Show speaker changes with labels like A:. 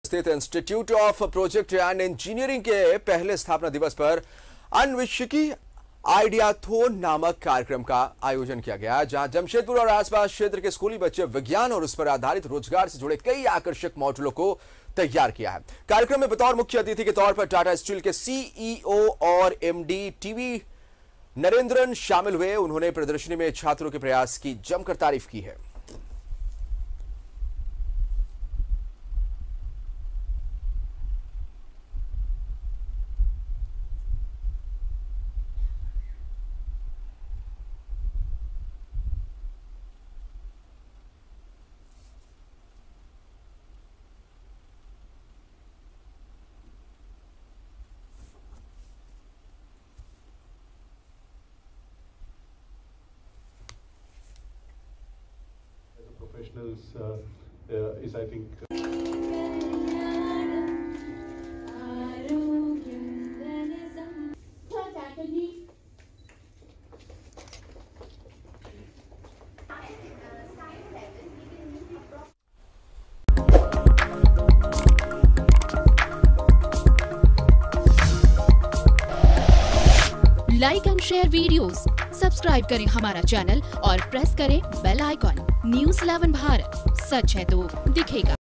A: स्थित institute of project and engineering के पहले स्थापना दिवस पर अन्वेषकी आइडियाथोन नामक कार्यक्रम का आयोजन किया गया, जहां जमशेदपुर और आसपास क्षेत्र के स्कूली बच्चे विज्ञान और उस पर आधारित रोजगार से जुड़े कई आकर्षक मॉडलों को तैयार किया है। कार्यक्रम में बतौर मुख्य अतिथि के तौर पर टाटा स्टील के सीईओ और एमडी टीवी नरेंद्रन शामिल हुए। उन्होंने प्रदर्शनी में छात्रों के प्रयास की जमकर तारीफ की है।
B: Professionals is, I think,
C: like and share videos, subscribe करें हमारा चैनल और प्रेस करें बेल आइकॉन। News 11 भारत, सच है तो दिखेगा।